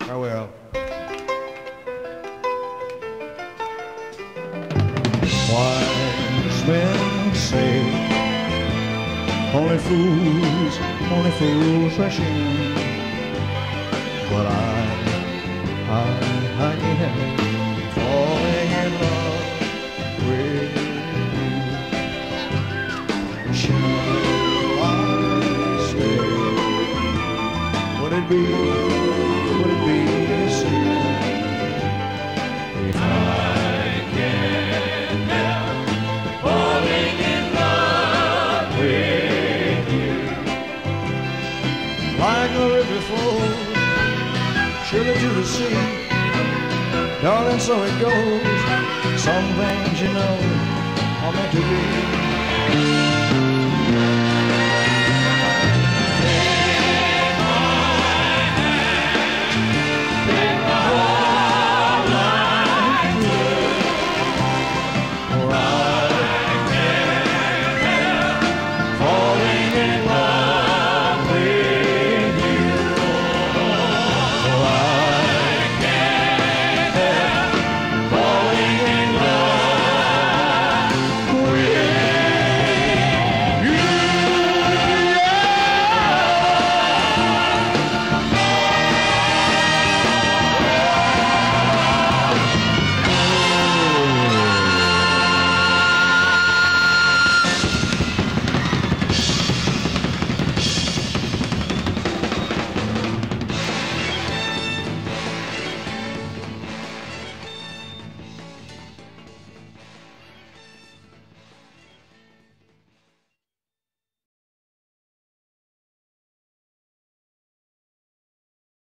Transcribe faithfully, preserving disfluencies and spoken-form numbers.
Farewell. Wise men say only fools, only fools rush in, but I, I, I am falling in love with you. Shall I stay? Would it be, would it be a sin if I can't help falling in love with you? Like a river flows surely to the sea, darling, so it goes. Some things, you know, are meant to be.